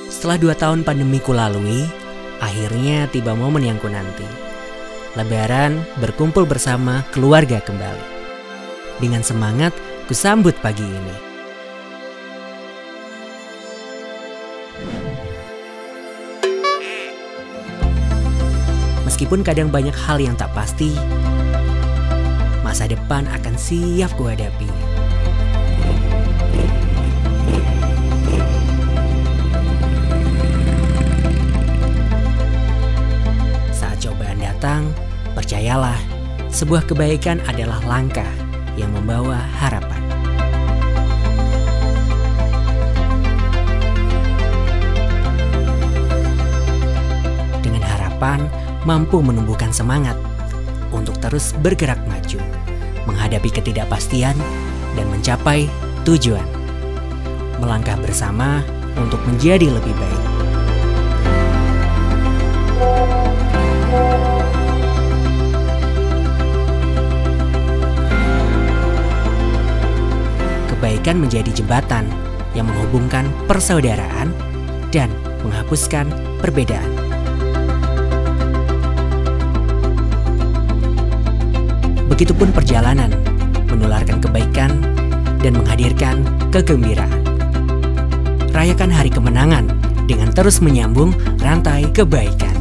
Setelah 2 tahun pandemi kulalui, akhirnya tiba momen yang kunanti. Lebaran berkumpul bersama keluarga kembali. Dengan semangat kusambut pagi ini. Meskipun kadang banyak hal yang tak pasti, masa depan akan siap kuhadapi. Saat cobaan datang, percayalah, sebuah kebaikan adalah langkah yang membawa harapan. Dengan harapan, mampu menumbuhkan semangat untuk terus bergerak maju, menghadapi ketidakpastian, dan mencapai tujuan. Melangkah bersama untuk menjadi lebih baik. Kebaikan menjadi jembatan yang menghubungkan persaudaraan dan menghapuskan perbedaan. Begitupun perjalanan, menularkan kebaikan dan menghadirkan kegembiraan. Rayakan hari kemenangan dengan terus menyambung rantai kebaikan.